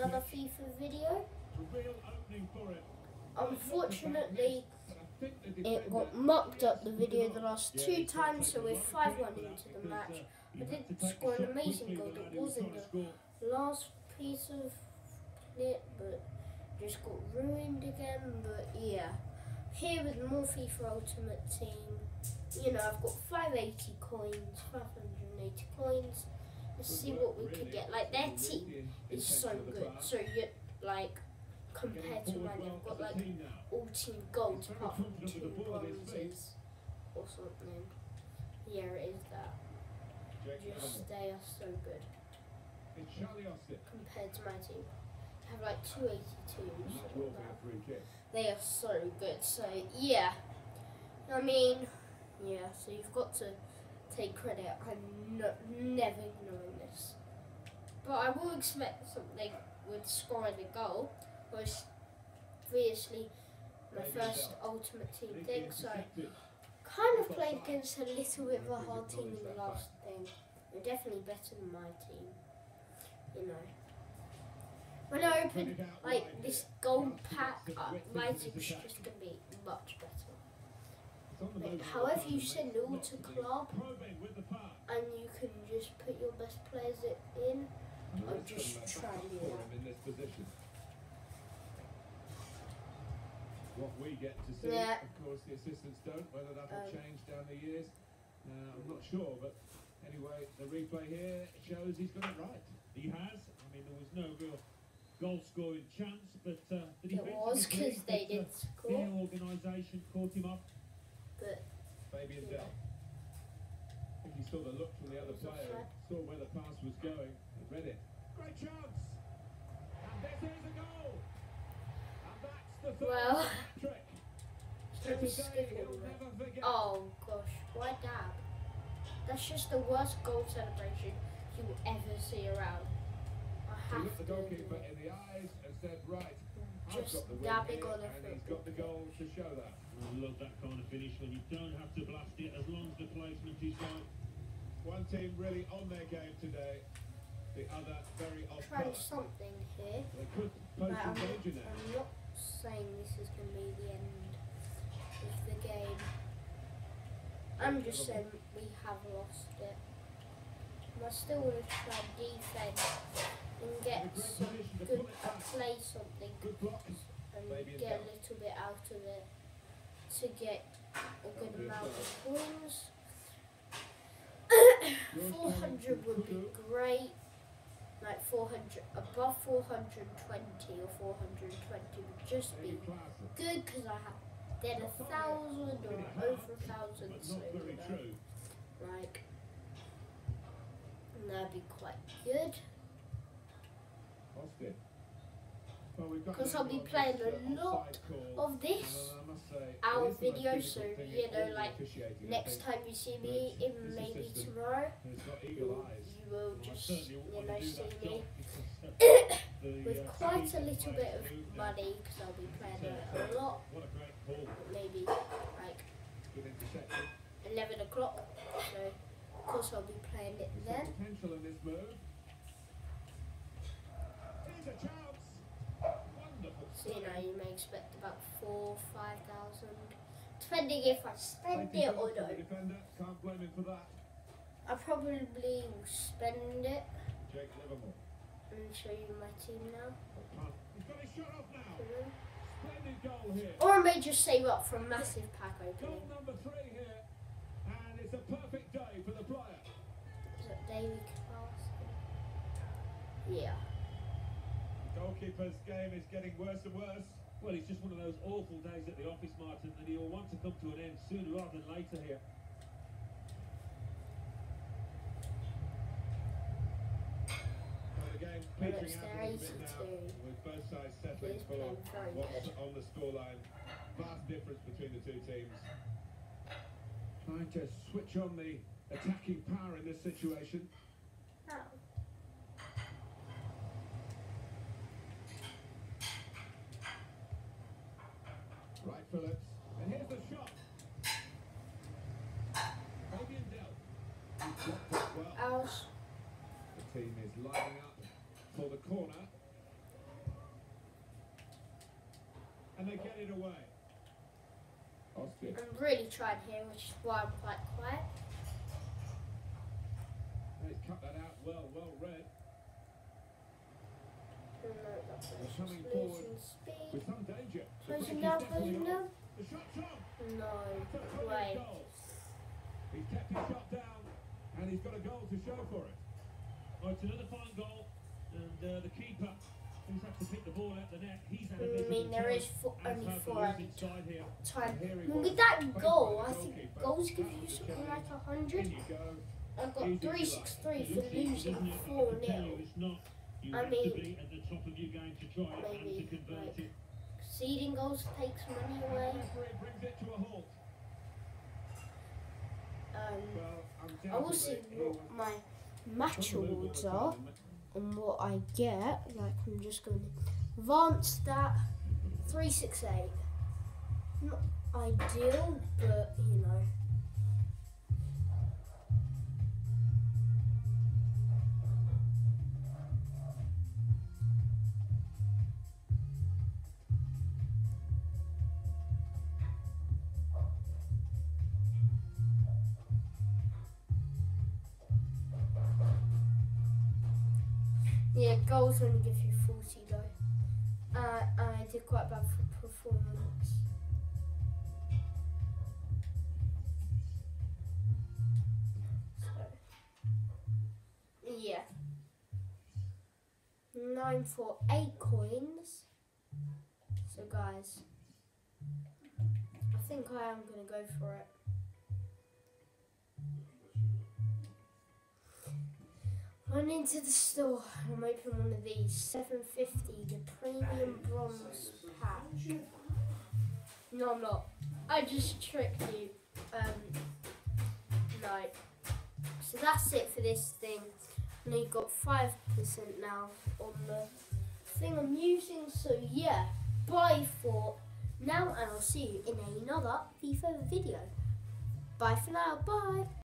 another FIFA video. Unfortunately, it got mucked up the video the last 2 times, so we're 5-1 into the match. I did score an amazing goal that was in the last piece of clip, but just got ruined again. But yeah, here with more FIFA Ultimate Team, you know, I've got 580 coins, 580 coins. Let's see what we could get. Like, their team is so good. So you like, compared to mine, I've got like all team golds apart from 2 bronzes or something. Yeah, it is that. Just they are so good compared to my team. I have like 282s. So they are so good. So yeah, I mean, yeah. So you've got to take credit. I'm never ignoring this, but I will expect something with scoring a goal. Obviously, my first Ultimate Team thing, so kind of played against a little bit of a hard team in the last thing. They're definitely better than my team, you know. When I open like this gold pack, my team's just gonna be much better. Like, however, you send it all to club, and you can just put your best players in. I'll just try and do that. What we get to see, of course, the assistants don't. Whether that will change down the years, I'm not sure. But anyway, the replay here shows he's got it right. He has. I mean, there was no real goal-scoring chance, but the it was because they did score. The organisation caught him up. But Fabian Delph. I think he saw the look from the other player, saw where the pass was going, and read it. Great chance! And this is a goal! And that's the third trick. Let me skip it. Oh gosh, why dab? That's just the worst goal celebration you will ever see around. I have looked the to goalkeeper in the eyes and said, right, I've just got the win dabbing here, on a and he's got the goal to show that. I love that kind of finish when you don't have to blast it as long as the placement is right. One team really on their game today, the other very off trying colour. something here. They could pose some danger now. I'm not saying this is going to be the end of the game. I'm just saying we have lost it. I still want to try defend and get some good play something and get a little bit out of it to get a good amount of points. 400 would be great. Like 400, above 420 or 420 would just be good because I have did 1,000 or over 1,000, so like, and that'd be quite good. Because I'll be playing a lot of this our video, so you know, like next time you see me, in maybe tomorrow, you will just, you know, see me with quite a little bit of money, because I'll be playing it a lot, maybe like 11 o'clock, so of course I'll be playing it then. So, you know, you may expect about 4,000 or 5,000, depending if I spend it or not. Can't blame him for that. I probably will spend it. Jake Livermore. And show you my team now. He's got his shot off now. Splendid goal here. Or I may just save up for a massive pack opening. Goal number 3 here, and it's a perfect day for the player. Is it daily class? Yeah. Goalkeeper's game is getting worse and worse. Well, it's just one of those awful days at the office, Martin, and he'll want to come to an end sooner rather than later here. Well, the game's petering out a little bit now, with both sides settling for what's on the scoreline. Vast difference between the two teams. Trying to switch on the attacking power in this situation. Oh. Right, Phillips. And here's the shot. Fabian Delph. He blocked it well. Ouch. The team is lining up for the corner. and they get it away. Ostic. I'm really trying here, which is why I'm quite quiet. He's cut that out well read. Just coming losing forward speed. With some danger. The Closing break down, is definitely closing on. down. The shot's on. No It's a brilliant way. goal. He's kept his shot down, and he's got a goal to show for it. Oh, it's another fine goal, and the keeper, who's had to pick the ball out the net, he's had a I mean, there is only four at inside here. time. Here he Look was, at that faced goal. by I the think goalkeeper. goals give you That's the something like challenge. 100. In you go. I've got Easy 363 This for is, losing isn't it? I 4 can tell 0. you it's not. You I have mean, to be at the top of your game to try it and to maybe, convert like, it. Conceding goals takes money The away. referee brings it to a halt. Well, I will see what my match awards are and what I get. Like, I'm just going to advance that 368. Not ideal, but you know. Yeah, goals only give you 40 though. I did quite bad for performance. So, yeah. 948 coins. So guys, I think I am going to go for it. Went into the store and I'm opening one of these 750, the premium bronze patch. No, I'm not. I just tricked you. No. So that's it for this thing. And you've got 5% now on the thing I'm using. So yeah, bye for now, and I'll see you in another FIFA video. Bye for now. Bye.